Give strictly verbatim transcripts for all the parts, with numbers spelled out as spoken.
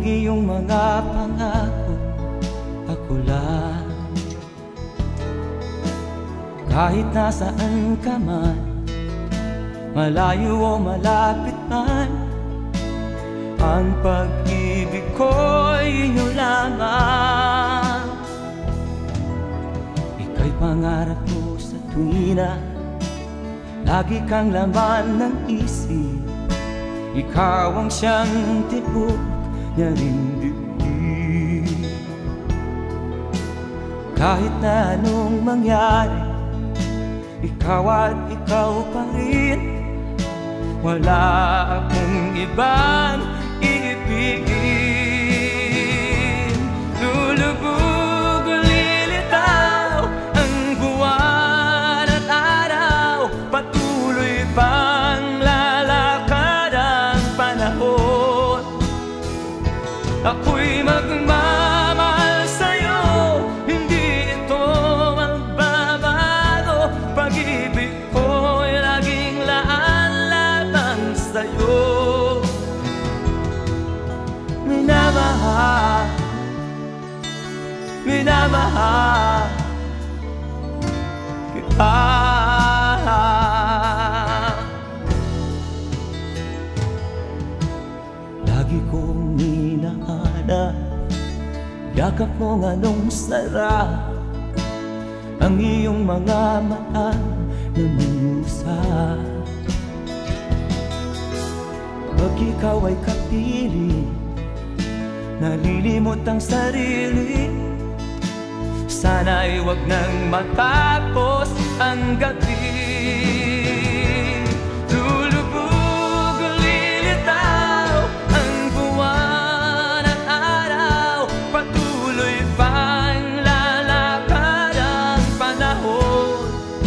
ang iyong mga pangako, ako lang. Kahit nasaan ka man, malayo o malapit man, ang pag-ibig ko'y inyo lamang. Ika'y pangarap ko sa tuwina, lagi kang laman ng isip. Ikaw ang siyang tibok niya rin dibdib. Kahit na anong mangyari, ikaw at ikaw pa rin. Wala akong ibang iibigin. Lulubog o lilitaw ang buwan at araw, patuloy pang lalakad ang panahon. Ako'y magmamahal sa'yo, hindi ito magbabago. Pag-ibig ko'y laging laan lamang sa'yo. Minamahal, minamahal kita. Lagi kong minahanap yakap mong anong sarap, ang iyong mga mata na musap. Pag ikaw ay kapiling, nalilimot ang sarili. Sana'y wag nang matapos ang gabi. Lulubog o lilitaw ang buwan at araw, patuloy pang lalakad ang panahon.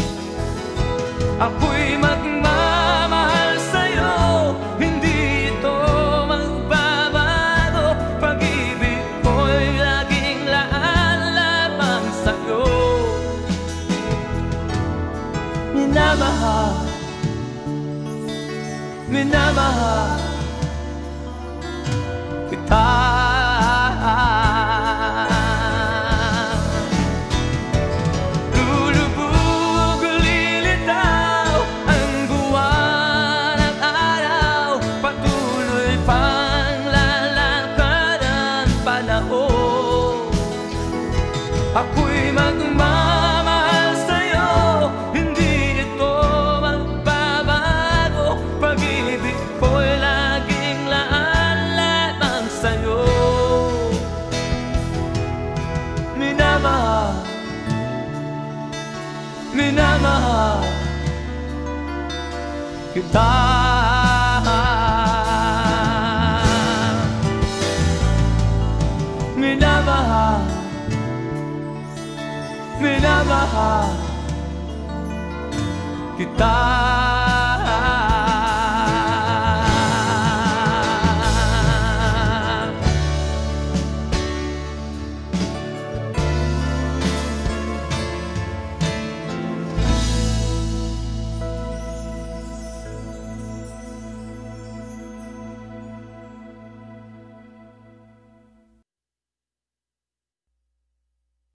Ako'y magmamahal sa'yo, hindi ito magbabago. Pag-ibig ko'y laging laan lamang sa'yo. Minamahal, minamahal kita. Lulubog o lilitaw ang buwan at araw, patuloy pang lalakad ang panahon. Ako'y magmamahal sa'yo, hindi ito magbabago. Pag-ibig ko'y laging laan lamang sa'yo. Minamahal, minamahal kita. Minamahal, minamahal kita.